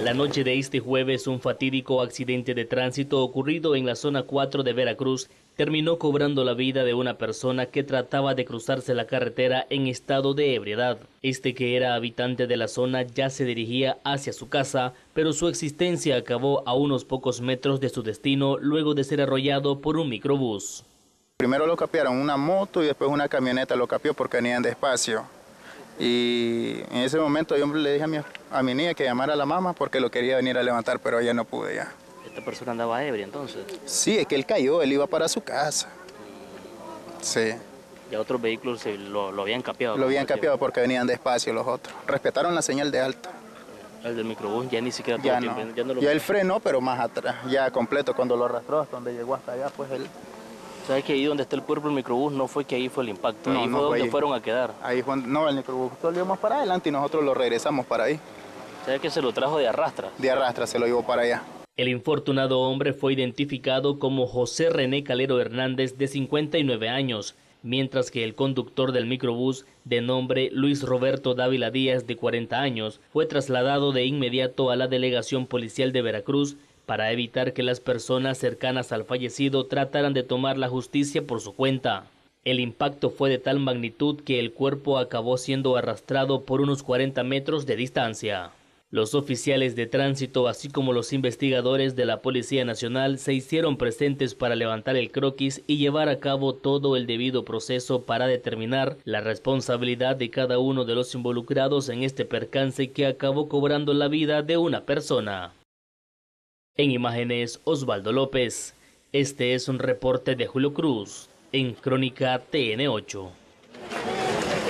La noche de este jueves, un fatídico accidente de tránsito ocurrido en la zona 4 de Veracruz terminó cobrando la vida de una persona que trataba de cruzarse la carretera en estado de ebriedad. Este, que era habitante de la zona, ya se dirigía hacia su casa, pero su existencia acabó a unos pocos metros de su destino luego de ser arrollado por un microbús. Primero lo capearon una moto y después una camioneta lo capió porque venían despacio. Y en ese momento yo le dije a mi niña que llamara a la mamá porque lo quería venir a levantar, pero ella no pude ya. ¿Esta persona andaba ebria entonces? Sí, es que él cayó, él iba para su casa. Sí. ¿Y otros vehículos lo habían capeado? Lo habían capeado porque venían despacio los otros. Respetaron la señal de alta. El del microbús ya ni siquiera tuvo Ya tiempo. no. Ya no lo... Ya él frenó, pero más atrás, ya completo. Cuando lo arrastró hasta donde llegó hasta allá, pues él... ¿Sabes que ahí donde está el cuerpo del microbús no fue que ahí fue el impacto? No, ahí no fue donde ahí. fueron a quedar. Ahí fue, no, el microbús lo llevamos para adelante y nosotros lo regresamos para ahí. ¿Sabes que se lo trajo de arrastra? De arrastra se lo llevó para allá. El infortunado hombre fue identificado como José René Calero Hernández, de 59 años, mientras que el conductor del microbús, de nombre Luis Roberto Dávila Díaz, de 40 años, fue trasladado de inmediato a la delegación policial de Veracruz para evitar que las personas cercanas al fallecido trataran de tomar la justicia por su cuenta. El impacto fue de tal magnitud que el cuerpo acabó siendo arrastrado por unos 40 metros de distancia. Los oficiales de tránsito, así como los investigadores de la Policía Nacional, se hicieron presentes para levantar el croquis y llevar a cabo todo el debido proceso para determinar la responsabilidad de cada uno de los involucrados en este percance que acabó cobrando la vida de una persona. En imágenes, Osvaldo López. Este es un reporte de Julio Cruz, en Crónica TN8.